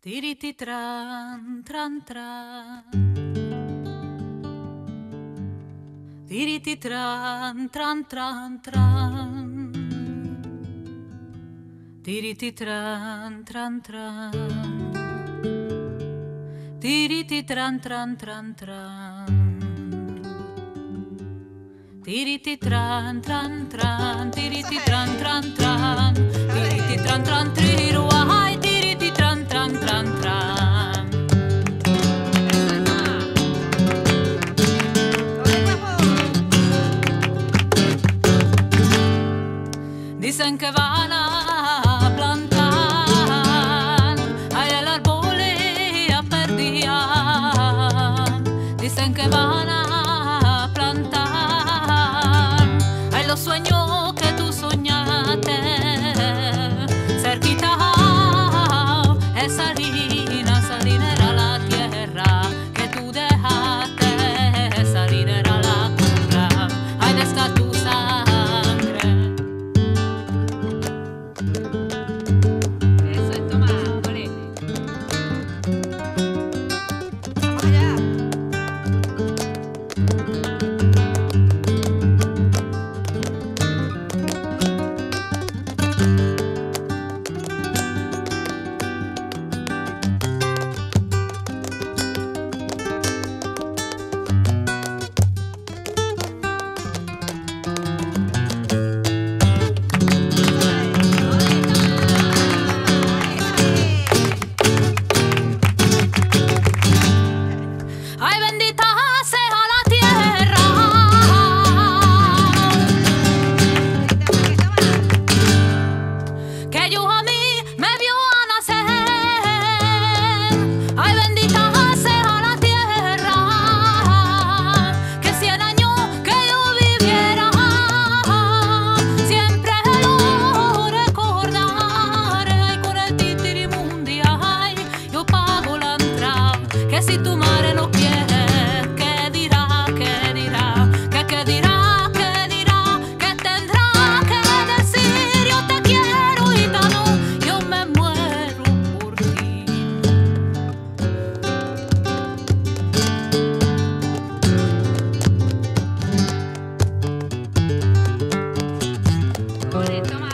Tiriti tran, tran, tran. Tiriti tran, tran, tran, tran. Tiriti tran, tran, tran. Tiriti tran, tran, tran, tran. Tiriti tran, tran, tran. Tiriti tran, tran, tran. Tiriti tran, tran, triruai. Tiriti tran, tran, tran, tran. Dicen que van a plantar ahí el árbol ya perdía. Dicen que van a plantar ahí los sueños que tú soñaste. Cerquita esa harina era la tierra que tú dejaste. Esa harina era la cura, ahí está tu sangre. Eso es, toma, ole. Vamos allá. Ay, bendita sea la tierra que yo a mí me vio a nacer. Ay, bendita sea la tierra que 100 años que yo viviera siempre lo recordaré. Ay, con el titirimundia, ay, yo pago la entrada. Que si tu madre no quiere, ¿qué dirá? ¿Qué dirá? ¿Qué dirá? ¿Qué dirá? ¿Qué tendrá que decir? Yo te quiero, gitano, yo me muero por ti. Ole, toma.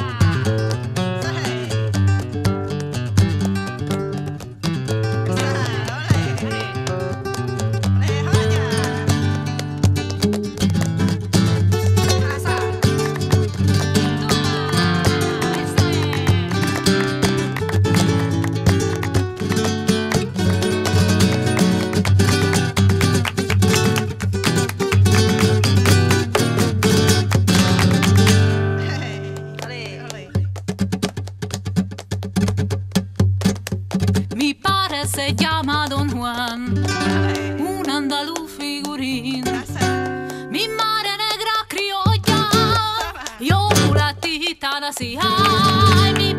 Mi padre se llama Don Juan, un andaluz figurín. Mi madre negra criolla, yo mulatita nací. Ay, mi